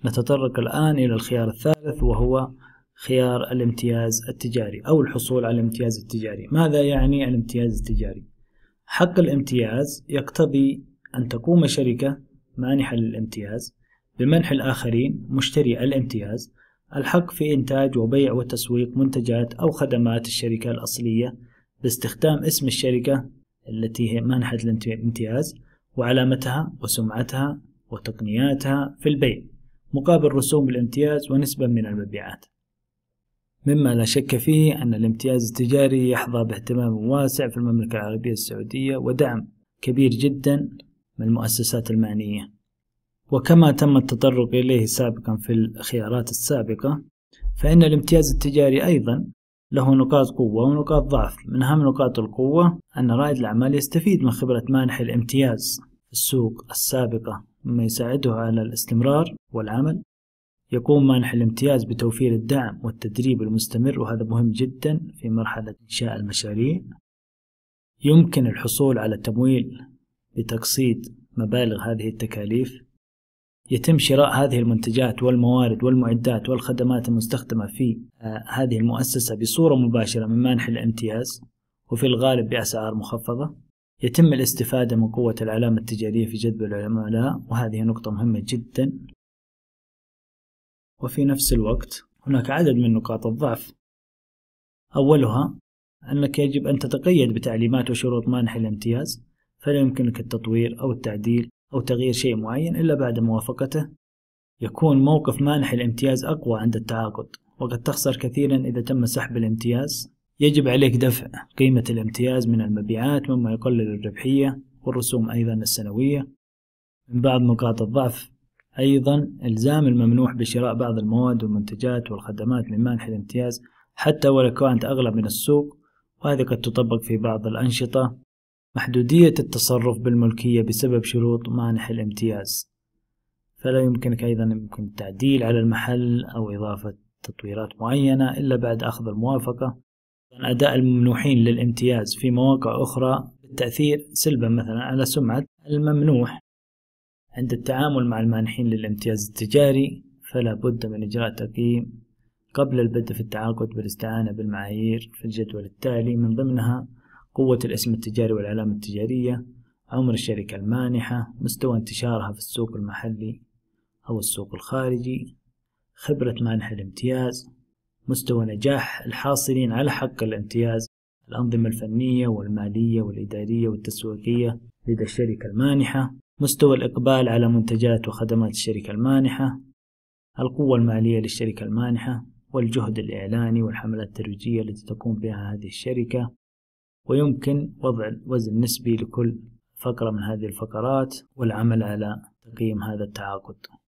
نتطرق الآن إلى الخيار الثالث، وهو خيار الامتياز التجاري أو الحصول على الامتياز التجاري. ماذا يعني الامتياز التجاري؟ حق الامتياز يقتضي أن تقوم شركة مانحة للامتياز بمنح الآخرين مشتري الامتياز الحق في إنتاج وبيع وتسويق منتجات أو خدمات الشركة الأصلية باستخدام اسم الشركة التي هي مانحة الامتياز وعلامتها وسمعتها وتقنياتها في البيع مقابل رسوم الامتياز ونسبة من المبيعات. مما لا شك فيه أن الامتياز التجاري يحظى باهتمام واسع في المملكة العربية السعودية ودعم كبير جدا من المؤسسات المعنية. وكما تم التطرق إليه سابقا في الخيارات السابقة، فإن الامتياز التجاري أيضا له نقاط قوة ونقاط ضعف. من أهم نقاط القوة أن رائد الأعمال يستفيد من خبرة مانح الامتياز في السوق السابقة مما يساعده على الاستمرار والعمل. يقوم مانح الامتياز بتوفير الدعم والتدريب المستمر، وهذا مهم جدا في مرحلة إنشاء المشاريع. يمكن الحصول على تمويل بتقسيط مبالغ هذه التكاليف. يتم شراء هذه المنتجات والموارد والمعدات والخدمات المستخدمة في هذه المؤسسة بصورة مباشرة من مانح الامتياز، وفي الغالب بأسعار مخفضة. يتم الاستفادة من قوة العلامة التجارية في جذب العملاء، وهذه نقطة مهمة جدا. وفي نفس الوقت هناك عدد من نقاط الضعف. أولها أنك يجب أن تتقيد بتعليمات وشروط مانح الامتياز، فلا يمكنك التطوير أو التعديل أو تغيير شيء معين إلا بعد موافقته. يكون موقف مانح الامتياز أقوى عند التعاقد، وقد تخسر كثيرا إذا تم سحب الامتياز. يجب عليك دفع قيمة الامتياز من المبيعات مما يقلل الربحية والرسوم أيضا السنوية. من بعض نقاط الضعف أيضا إلزام الممنوح بشراء بعض المواد والمنتجات والخدمات من مانح الامتياز حتى ولو كانت أغلى من السوق، وهذه قد تطبق في بعض الأنشطة. محدودية التصرف بالملكية بسبب شروط مانح الامتياز، فلا يمكنك أيضا التعديل على المحل أو إضافة تطويرات معينة إلا بعد أخذ الموافقة. أداء الممنوحين للامتياز في مواقع أخرى بالتأثير سلبا مثلا على سمعة الممنوح. عند التعامل مع المانحين للامتياز التجاري فلا بد من إجراء تقييم قبل البدء في التعاقد بالاستعانة بالمعايير في الجدول التالي، من ضمنها قوة الاسم التجاري والعلامة التجارية، عمر الشركة المانحة، مستوى انتشارها في السوق المحلي أو السوق الخارجي، خبرة مانح الامتياز، مستوى نجاح الحاصلين على حق الامتياز، الأنظمة الفنية والمالية والإدارية والتسويقية لدى الشركة المانحة، مستوى الإقبال على منتجات وخدمات الشركة المانحة، القوة المالية للشركة المانحة، والجهد الإعلاني والحملات الترويجية التي تقوم بها هذه الشركة. ويمكن وضع وزن نسبي لكل فقرة من هذه الفقرات والعمل على تقييم هذا التعاقد.